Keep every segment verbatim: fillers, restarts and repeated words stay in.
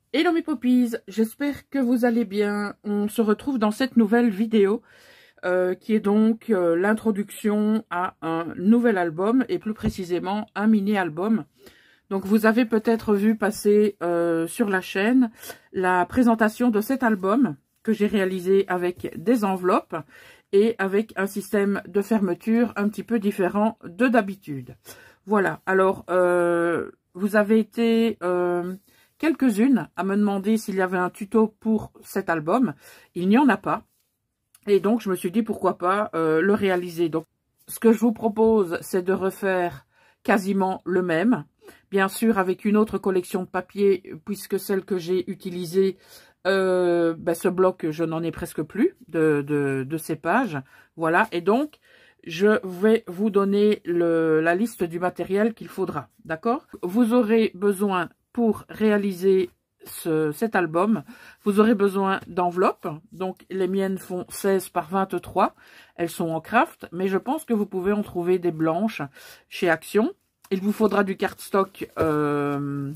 Hello mes poppies, j'espère que vous allez bien. On se retrouve dans cette nouvelle vidéo euh, qui est donc euh, l'introduction à un nouvel album et plus précisément un mini-album. Donc vous avez peut-être vu passer euh, sur la chaîne la présentation de cet album que j'ai réalisé avec des enveloppes et avec un système de fermeture un petit peu différent de d'habitude. Voilà, alors euh, vous avez été... Euh, quelques-unes à me demander s'il y avait un tuto pour cet album. Il n'y en a pas. Et donc, je me suis dit, pourquoi pas euh, le réaliser. Donc, ce que je vous propose, c'est de refaire quasiment le même. Bien sûr, avec une autre collection de papier, puisque celle que j'ai utilisée, euh, ben, ce bloc, je n'en ai presque plus de, de, de ces pages. Voilà. Et donc, je vais vous donner le, la liste du matériel qu'il faudra. D'accord? Vous aurez besoin pour réaliser ce, cet album, vous aurez besoin d'enveloppes. Donc, les miennes font seize par vingt-trois. Elles sont en craft, mais je pense que vous pouvez en trouver des blanches chez Action. Il vous faudra du cardstock, euh,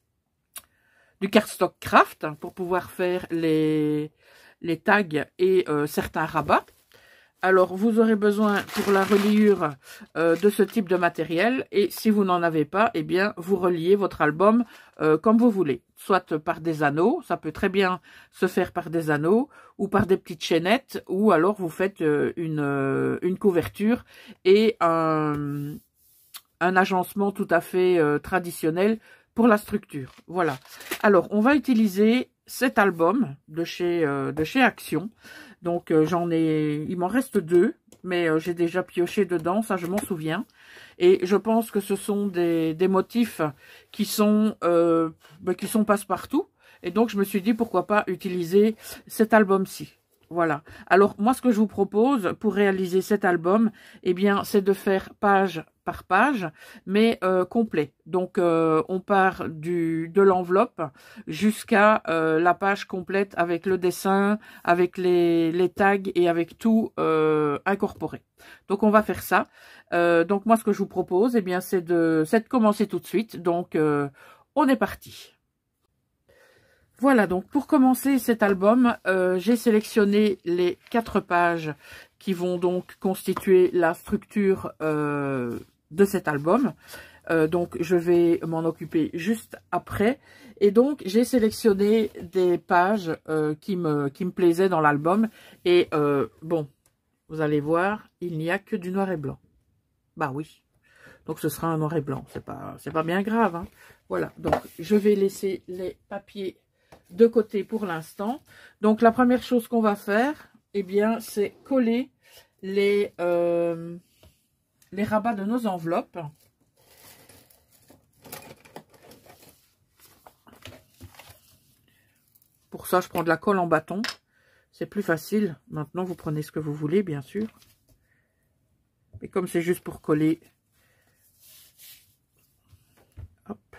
du cardstock craft pour pouvoir faire les, les tags et euh, certains rabats. Alors, vous aurez besoin pour la reliure euh, de ce type de matériel. Et si vous n'en avez pas, eh bien, vous reliez votre album euh, comme vous voulez. Soit par des anneaux, ça peut très bien se faire par des anneaux, ou par des petites chaînettes, ou alors vous faites euh, une, euh, une couverture et un, un agencement tout à fait euh, traditionnel pour la structure. Voilà. Alors, on va utiliser cet album de chez, euh, de chez Action. Donc, euh, j'en ai... Il m'en reste deux, mais euh, j'ai déjà pioché dedans, ça je m'en souviens. Et je pense que ce sont des, des motifs qui sont, euh, bah, qui sont passe-partout. Et donc, je me suis dit, pourquoi pas utiliser cet album-ci. Voilà. Alors, moi, ce que je vous propose pour réaliser cet album, eh bien, c'est de faire page par page, mais euh, complet. Donc, euh, on part du de l'enveloppe jusqu'à euh, la page complète avec le dessin, avec les, les tags et avec tout euh, incorporé. Donc, on va faire ça. Euh, donc, moi, ce que je vous propose, eh bien, c'est de, c'est de commencer tout de suite. Donc, euh, on est parti. Voilà, donc pour commencer cet album, euh, j'ai sélectionné les quatre pages qui vont donc constituer la structure euh, de cet album. Euh, donc je vais m'en occuper juste après. Et donc j'ai sélectionné des pages euh, qui me qui me plaisaient dans l'album. Et euh, bon, vous allez voir, il n'y a que du noir et blanc. Bah oui. Donc ce sera un noir et blanc. C'est pas c'est pas bien grave, hein. Voilà. Donc je vais laisser les papiers de côté pour l'instant. Donc la première chose qu'on va faire, eh bien, c'est coller les, euh, les rabats de nos enveloppes. Pour ça, je prends de la colle en bâton. C'est plus facile. Maintenant, vous prenez ce que vous voulez, bien sûr. Et comme c'est juste pour coller, hop.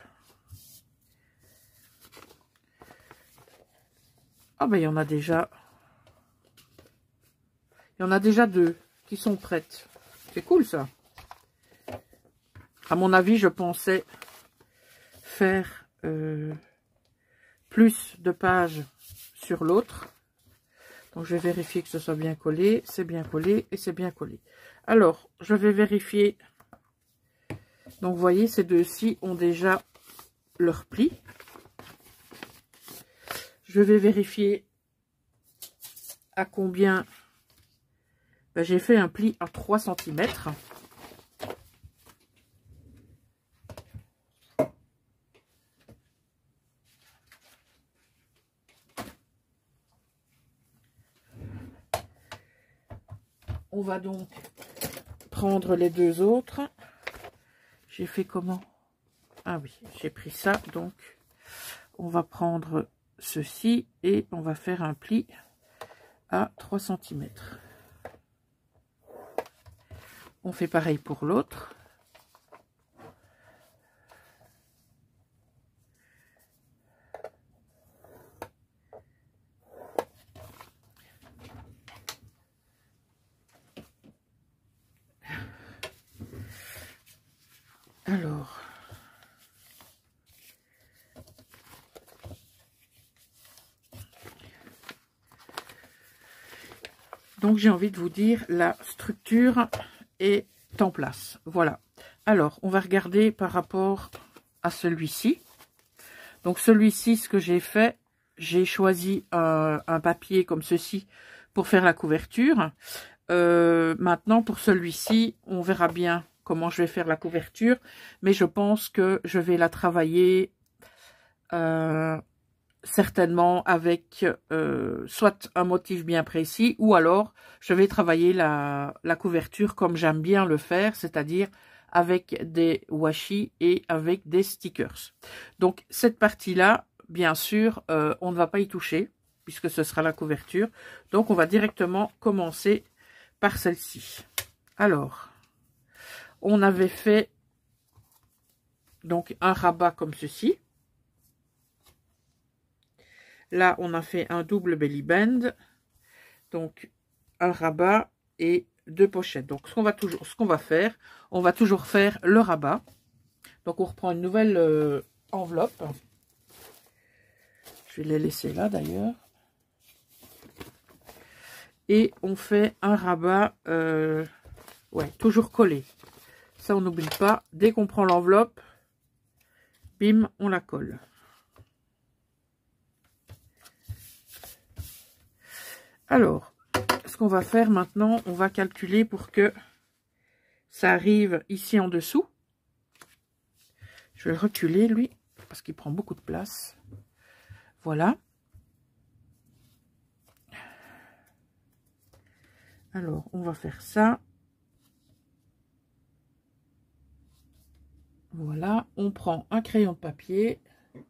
Ah ben, il y en a déjà. Il y en a déjà deux qui sont prêtes. C'est cool, ça. À mon avis, je pensais faire euh, plus de pages sur l'autre. Donc, je vais vérifier que ce soit bien collé. C'est bien collé et c'est bien collé. Alors, je vais vérifier. Donc, vous voyez, ces deux-ci ont déjà leur pli. Je vais vérifier à combien ben, j'ai fait un pli à trois centimètres. On va donc prendre les deux autres. J'ai fait comment? Ah oui, j'ai pris ça. Donc, on va prendre ceci et on va faire un pli à trois centimètres. On fait pareil pour l'autre. Alors, donc j'ai envie de vous dire, la structure est en place. Voilà. Alors, on va regarder par rapport à celui-ci. Donc celui-ci, ce que j'ai fait, j'ai choisi un, un papier comme ceci pour faire la couverture. Euh, maintenant, pour celui-ci, on verra bien comment je vais faire la couverture, mais je pense que je vais la travailler euh, certainement avec euh, soit un motif bien précis, ou alors je vais travailler la, la couverture comme j'aime bien le faire, c'est-à-dire avec des washi et avec des stickers. Donc cette partie-là, bien sûr, euh, on ne va pas y toucher, puisque ce sera la couverture. Donc on va directement commencer par celle-ci. Alors, on avait fait donc un rabat comme ceci. Là, on a fait un double belly band, donc un rabat et deux pochettes. Donc, ce qu'on va toujours, ce qu'on va faire, on va toujours faire le rabat. Donc, on reprend une nouvelle euh, enveloppe. Je vais les laisser là d'ailleurs. Et on fait un rabat, euh, ouais, toujours collé. Ça, on n'oublie pas. Dès qu'on prend l'enveloppe, bim, on la colle. Alors, ce qu'on va faire maintenant, on va calculer pour que ça arrive ici en dessous. Je vais le reculer, lui, parce qu'il prend beaucoup de place. Voilà. Alors, on va faire ça. Voilà, on prend un crayon de papier.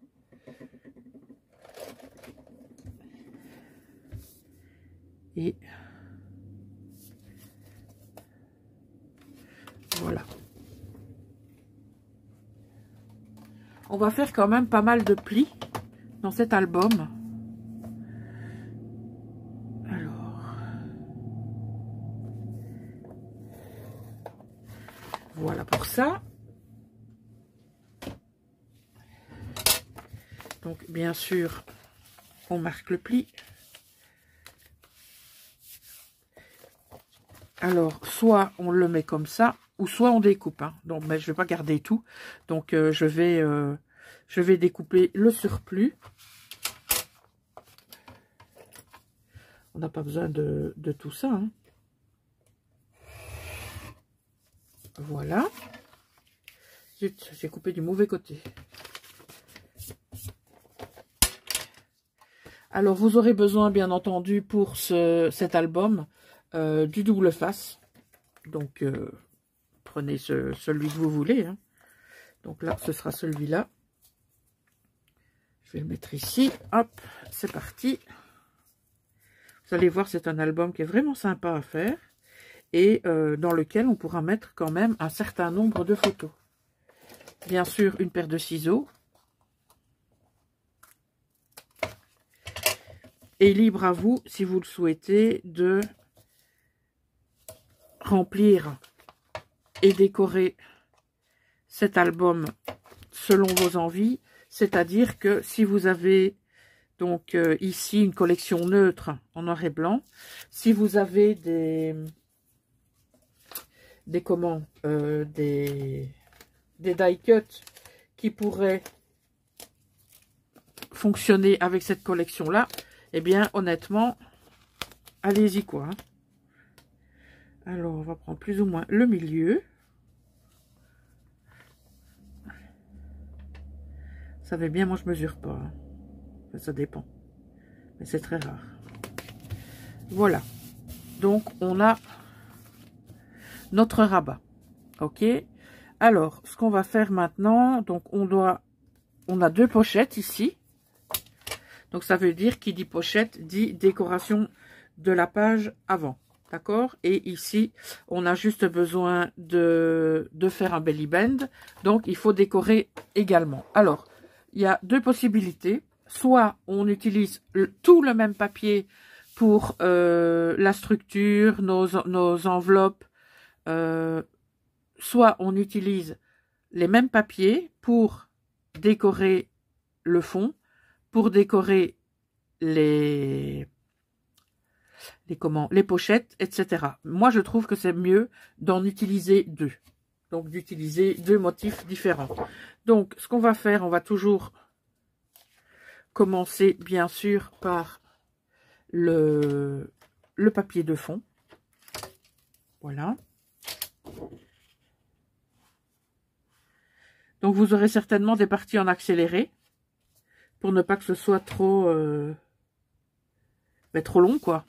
Et voilà. On va faire quand même pas mal de plis dans cet album. Alors, voilà pour ça. Donc, bien sûr, on marque le pli. Alors, soit on le met comme ça, ou soit on découpe. Hein. Donc, mais je ne vais pas garder tout. Donc, euh, je, vais, euh, je vais découper le surplus. On n'a pas besoin de, de tout ça. Hein. Voilà. Zut, j'ai coupé du mauvais côté. Alors, vous aurez besoin, bien entendu, pour ce, cet album, euh, du double face. Donc, euh, prenez ce, celui que vous voulez. Hein. Donc là, ce sera celui-là. Je vais le mettre ici. Hop, c'est parti. Vous allez voir, c'est un album qui est vraiment sympa à faire. Et euh, dans lequel on pourra mettre quand même un certain nombre de photos. Bien sûr, une paire de ciseaux. Et libre à vous, si vous le souhaitez, de remplir et décorer cet album selon vos envies. C'est-à-dire que si vous avez donc euh, ici une collection neutre en noir et blanc, si vous avez des des comment euh, des des die cuts qui pourraient fonctionner avec cette collection là, eh bien honnêtement, allez-y quoi. Alors on va prendre plus ou moins le milieu. Vous savez bien, moi je mesure pas. Hein. Enfin, ça dépend. Mais c'est très rare. Voilà. Donc on a notre rabat. Ok. Alors, ce qu'on va faire maintenant, donc on doit, on a deux pochettes ici. Donc ça veut dire, qui dit pochette dit décoration de la page avant. D'accord? Et ici, on a juste besoin de, de faire un belly band. Donc il faut décorer également. Alors, il y a deux possibilités. Soit on utilise le, tout le même papier pour euh, la structure, nos, nos enveloppes. Euh, soit on utilise les mêmes papiers pour décorer le fond, pour décorer les, les, comment, les pochettes, et cetera. Moi, je trouve que c'est mieux d'en utiliser deux. Donc, d'utiliser deux motifs différents. Donc, ce qu'on va faire, on va toujours commencer, bien sûr, par le, le papier de fond. Voilà. Donc, vous aurez certainement des parties en accéléré pour ne pas que ce soit trop, euh, ben, trop long, quoi.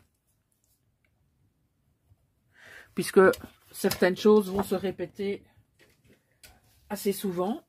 Puisque certaines choses vont se répéter assez souvent.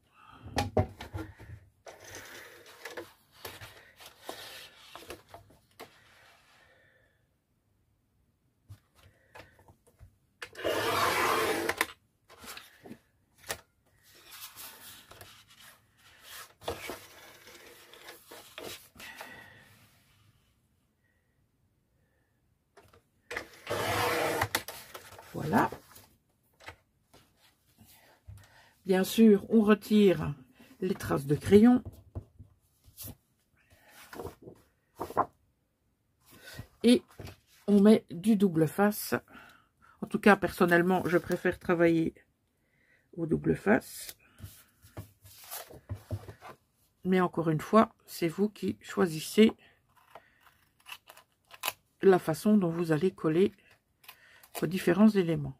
Voilà. Bien sûr, on retire les traces de crayon. Et on met du double face. En tout cas, personnellement, je préfère travailler au double face. Mais encore une fois, c'est vous qui choisissez la façon dont vous allez coller vos différents éléments.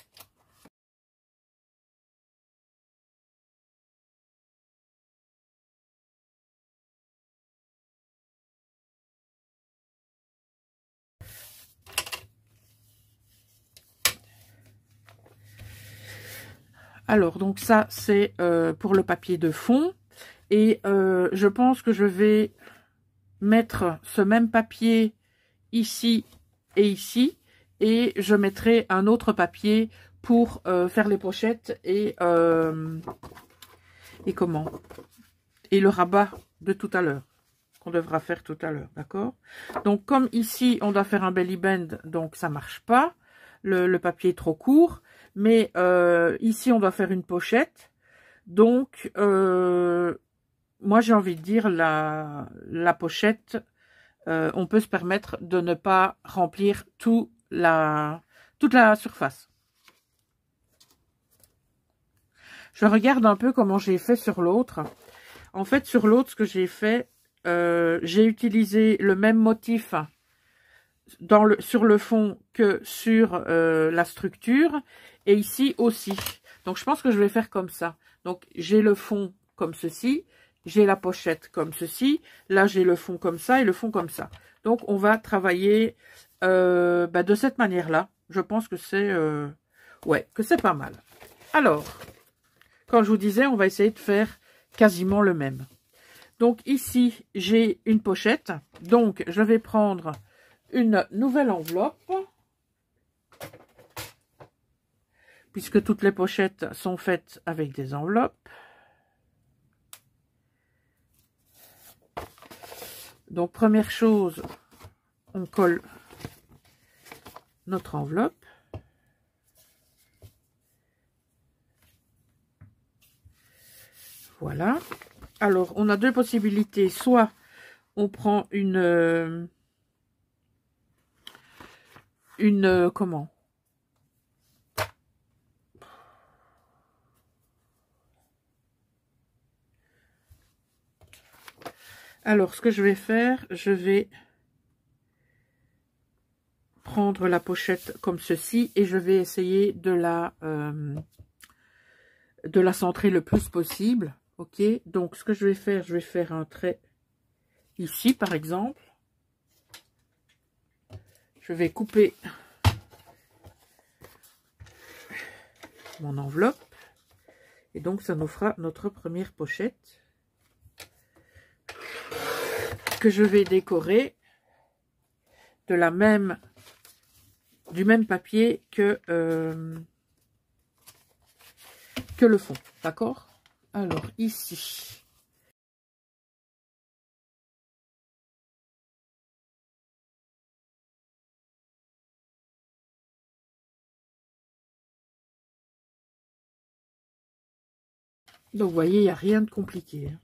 Alors, donc ça, c'est euh, pour le papier de fond. Et euh, je pense que je vais mettre ce même papier ici et ici. Et je mettrai un autre papier pour euh, faire les pochettes et, euh, et comment et le rabat de tout à l'heure, qu'on devra faire tout à l'heure, d'accord? Donc, comme ici, on doit faire un belly band, donc ça marche pas. Le, le papier est trop court. Mais euh, ici, on doit faire une pochette. Donc, euh, moi, j'ai envie de dire, la, la pochette, euh, on peut se permettre de ne pas remplir tout la, toute la surface. Je regarde un peu comment j'ai fait sur l'autre. En fait, sur l'autre, ce que j'ai fait, euh, j'ai utilisé le même motif dans le, sur le fond que sur euh, la structure. Et ici aussi. Donc, je pense que je vais faire comme ça. Donc, j'ai le fond comme ceci. J'ai la pochette comme ceci. Là, j'ai le fond comme ça et le fond comme ça. Donc, on va travailler euh, bah, de cette manière-là. Je pense que c'est euh, ouais, que c'est pas mal. Alors, quand je vous disais, on va essayer de faire quasiment le même. Donc, ici, j'ai une pochette. Donc, je vais prendre une nouvelle enveloppe. Puisque toutes les pochettes sont faites avec des enveloppes. Donc, première chose, on colle notre enveloppe. Voilà. Alors, on a deux possibilités. Soit on prend une... Euh, une... Euh, comment ? Alors, ce que je vais faire, je vais prendre la pochette comme ceci et je vais essayer de la, euh, de la centrer le plus possible. Ok, donc ce que je vais faire, je vais faire un trait ici, par exemple. Je vais couper mon enveloppe et donc ça nous fera notre première pochette que je vais décorer de la même du même papier que euh, que le fond, d'accord? Alors ici, donc vous voyez, il n'y a rien de compliqué, hein.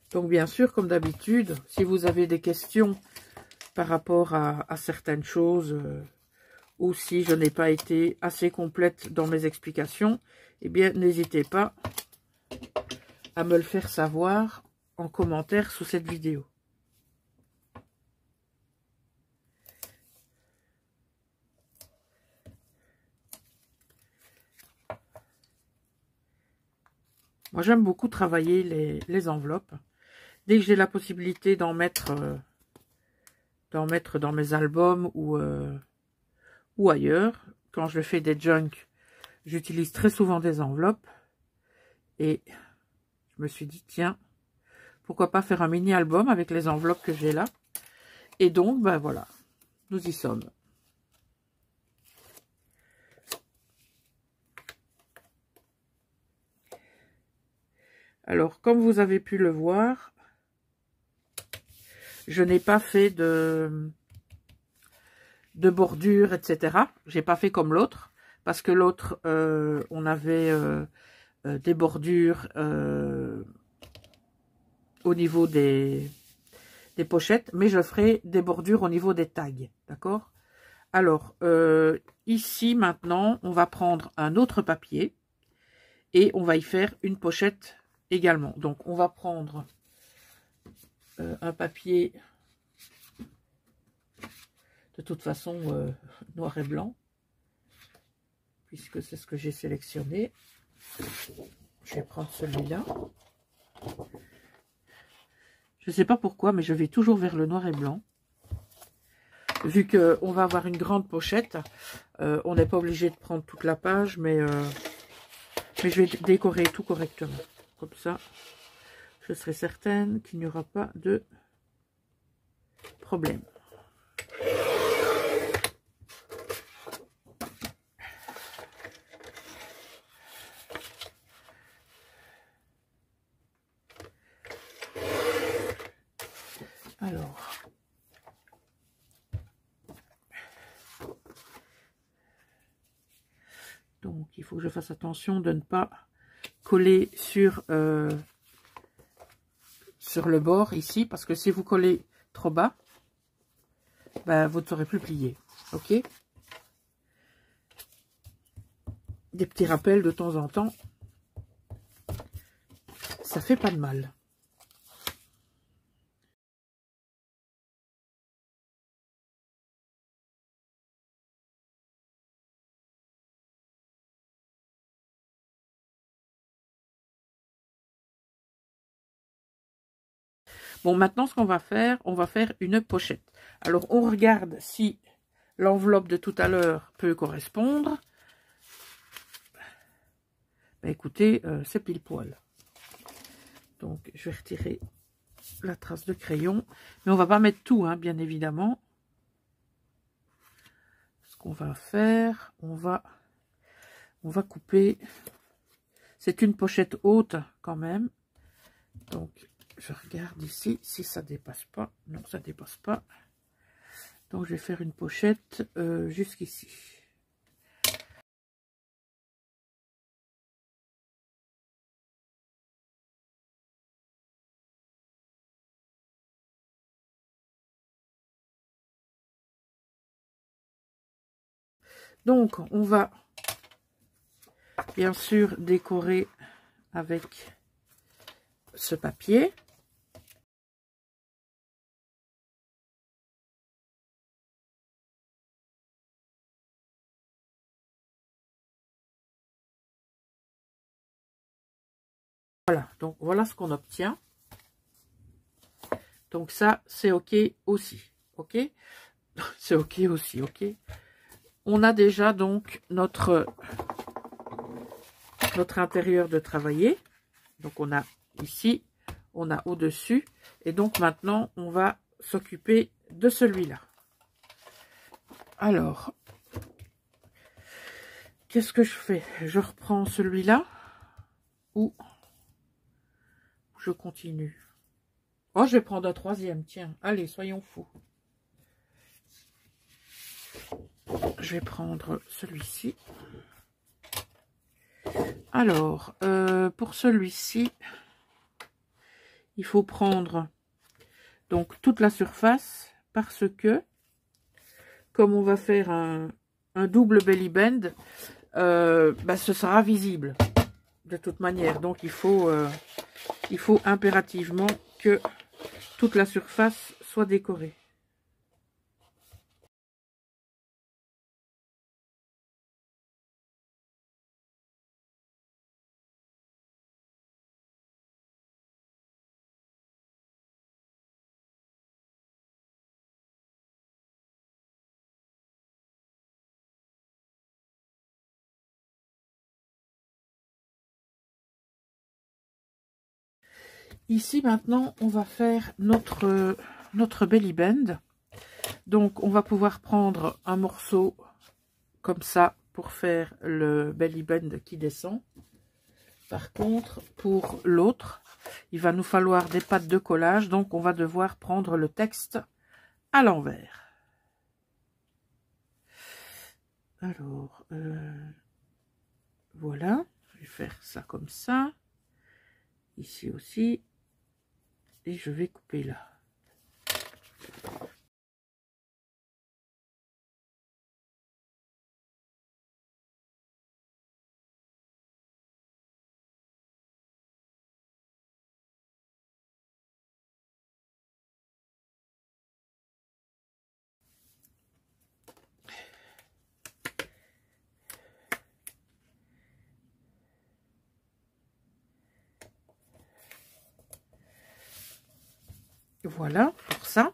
Donc bien sûr, comme d'habitude, si vous avez des questions par rapport à, à certaines choses, euh, ou si je n'ai pas été assez complète dans mes explications, eh bien n'hésitez pas à me le faire savoir en commentaire sous cette vidéo. Moi, j'aime beaucoup travailler les, les enveloppes. Dès que j'ai la possibilité d'en mettre, euh, d'en mettre dans mes albums ou, euh, ou ailleurs, quand je fais des junk, j'utilise très souvent des enveloppes. Et je me suis dit, tiens, pourquoi pas faire un mini-album avec les enveloppes que j'ai là. Et donc, ben voilà, nous y sommes. Alors, comme vous avez pu le voir, je n'ai pas fait de, de bordure, et cetera. J'ai pas fait comme l'autre, parce que l'autre, euh, on avait euh, euh, des bordures euh, au niveau des, des pochettes, mais je ferai des bordures au niveau des tags, d'accord? Alors, euh, ici, maintenant, on va prendre un autre papier et on va y faire une pochette également. Donc, on va prendre euh, un papier, de toute façon, euh, noir et blanc, puisque c'est ce que j'ai sélectionné. Je vais prendre celui-là. Je ne sais pas pourquoi, mais je vais toujours vers le noir et blanc. Vu qu'on va avoir une grande pochette, euh, on n'est pas obligé de prendre toute la page, mais, euh, mais je vais décorer tout correctement. Comme ça, je serai certaine qu'il n'y aura pas de problème. Alors, donc il faut que je fasse attention de ne pas coller sur, euh, sur le bord ici, parce que si vous collez trop bas, ben, vous ne saurez plus plier. Ok? Des petits rappels de temps en temps, ça fait pas de mal. Bon, maintenant, ce qu'on va faire, on va faire une pochette. Alors, on regarde si l'enveloppe de tout à l'heure peut correspondre. Ben, écoutez, euh, c'est pile poil. Donc, je vais retirer la trace de crayon. Mais on va pas mettre tout, hein, bien évidemment. Ce qu'on va faire, on va, on va couper. C'est une pochette haute quand même. Donc, je regarde ici si ça dépasse pas. Non, ça dépasse pas. Donc, je vais faire une pochette euh, jusqu'ici. Donc, on va bien sûr décorer avec ce papier. Voilà, donc voilà ce qu'on obtient. Donc ça, c'est OK aussi, OK? C'est OK aussi, OK? On a déjà donc notre, notre intérieur de travailler. Donc on a ici, on a au-dessus. Et donc maintenant, on va s'occuper de celui-là. Alors, qu'est-ce que je fais? Je reprends celui-là ou je continue? Oh, je vais prendre un troisième, tiens. Allez, soyons fous. Je vais prendre celui-ci. Alors, euh, pour celui-ci, il faut prendre donc toute la surface parce que comme on va faire un, un double belly band, euh, bah, ce sera visible de toute manière. Donc il faut, euh, il faut impérativement que toute la surface soit décorée. Ici maintenant on va faire notre, notre belly band. Donc on va pouvoir prendre un morceau comme ça pour faire le belly band qui descend. Par contre pour l'autre il va nous falloir des pattes de collage, donc on va devoir prendre le texte à l'envers. Alors euh, voilà, je vais faire ça comme ça, ici aussi. Et je vais couper là. Voilà pour ça.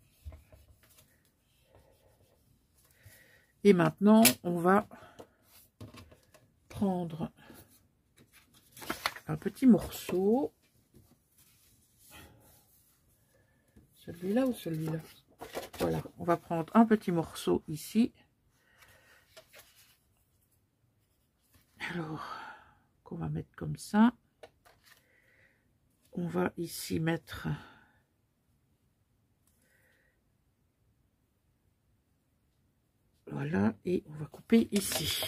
Et maintenant, on va prendre un petit morceau. Celui-là ou celui-là? Voilà, on va prendre un petit morceau ici. Alors, qu'on va mettre comme ça. On va ici mettre... Voilà, et on va couper ici.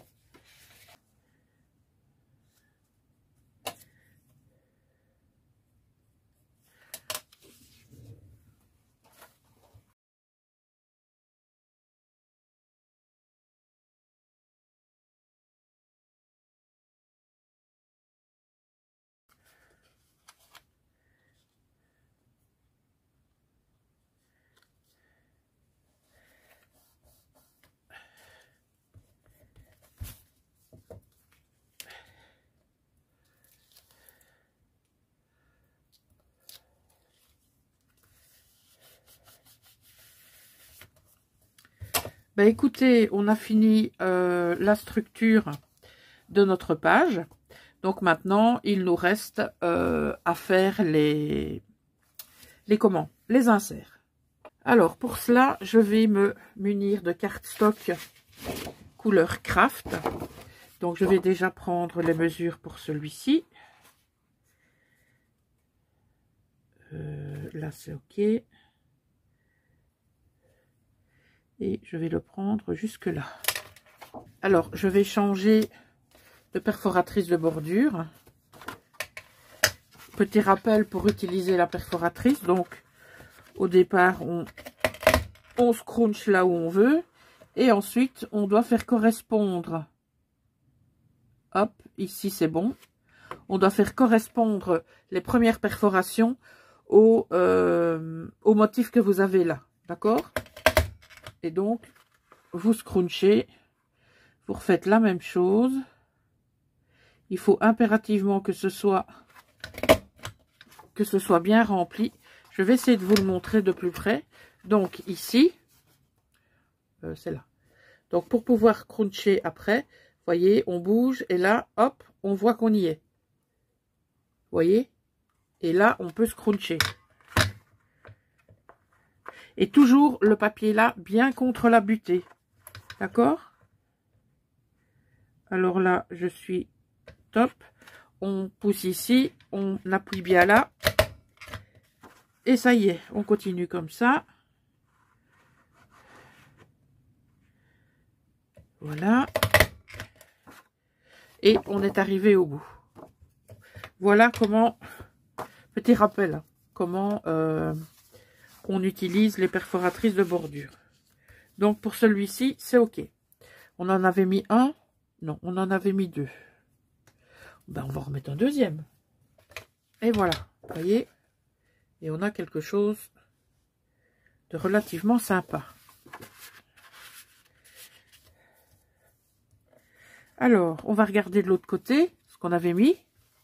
Ben écoutez, on a fini euh, la structure de notre page. Donc maintenant, il nous reste euh, à faire les, les comment, les inserts. Alors pour cela, je vais me munir de cardstock couleur craft. Donc je vais déjà prendre les mesures pour celui-ci. Euh, là c'est ok. Et je vais le prendre jusque là. Alors je vais changer de perforatrice de bordure. Petit rappel pour utiliser la perforatrice. Donc au départ on, on scrunch là où on veut. Et ensuite on doit faire correspondre. Hop, ici c'est bon. On doit faire correspondre les premières perforations au, euh, au motif que vous avez là. D'accord? Et donc, vous scrunchez. Vous refaites la même chose. Il faut impérativement que ce soit, que ce soit bien rempli. Je vais essayer de vous le montrer de plus près. Donc ici, euh, c'est là. Donc pour pouvoir cruncher après, voyez, on bouge et là, hop, on voit qu'on y est. Voyez? Et là, on peut scruncher. Et toujours le papier là, bien contre la butée. D'accord? Alors là, je suis top. On pousse ici, on appuie bien là. Et ça y est, on continue comme ça. Voilà. Et on est arrivé au bout. Voilà comment, Petit rappel, hein, comment euh, on utilise les perforatrices de bordure. Donc pour celui-ci, c'est OK. On en avait mis un. Non, on en avait mis deux. Ben, on va remettre un deuxième. Et voilà, vous voyez. Et on a quelque chose de relativement sympa. Alors, on va regarder de l'autre côté ce qu'on avait mis.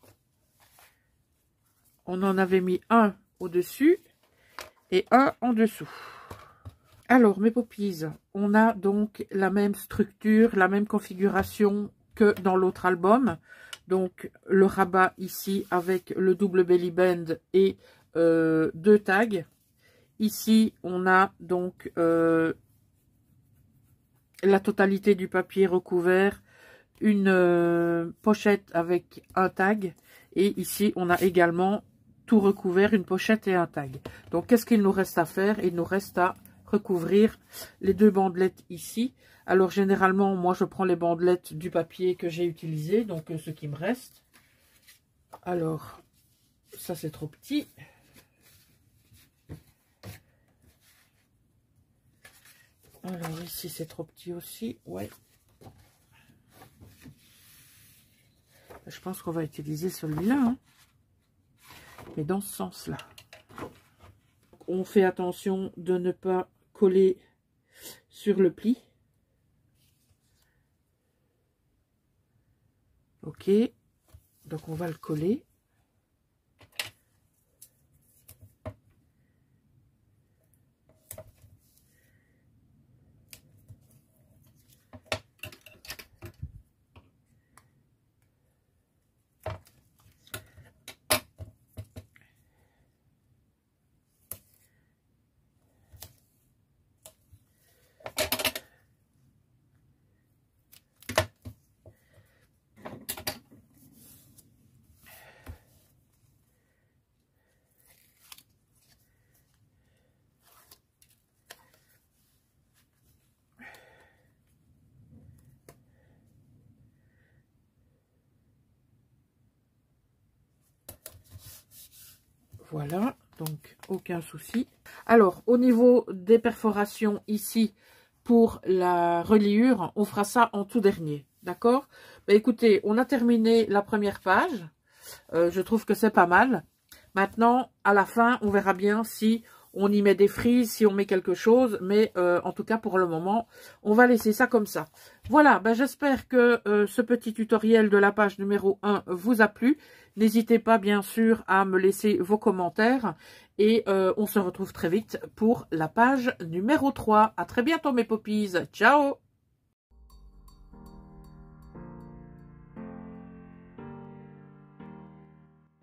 On en avait mis un au-dessus et un en dessous. Alors, mes poppies, on a donc la même structure, la même configuration que dans l'autre album. Donc, le rabat ici avec le double belly band et euh, deux tags. Ici, on a donc euh, la totalité du papier recouvert, une euh, pochette avec un tag. Et ici, on a également tout recouvert, une pochette et un tag. Donc, qu'est-ce qu'il nous reste à faire? Il nous reste à recouvrir les deux bandelettes ici. Alors, généralement, moi, je prends les bandelettes du papier que j'ai utilisé, donc euh, ce qui me reste. Alors, ça, c'est trop petit. Alors, ici, c'est trop petit aussi. Ouais. Je pense qu'on va utiliser celui-là, hein. Mais dans ce sens-là. On fait attention de ne pas coller sur le pli. Ok, donc on va le coller. Voilà, donc aucun souci. Alors, au niveau des perforations ici, pour la reliure, on fera ça en tout dernier, d'accord? Bah, écoutez, on a terminé la première page. Euh, je trouve que c'est pas mal. Maintenant, à la fin, on verra bien si on y met des frises, si on met quelque chose. Mais euh, en tout cas, pour le moment, on va laisser ça comme ça. Voilà, ben, j'espère que euh, ce petit tutoriel de la page numéro un vous a plu. N'hésitez pas, bien sûr, à me laisser vos commentaires. Et euh, on se retrouve très vite pour la page numéro trois. À très bientôt, mes poppies. Ciao!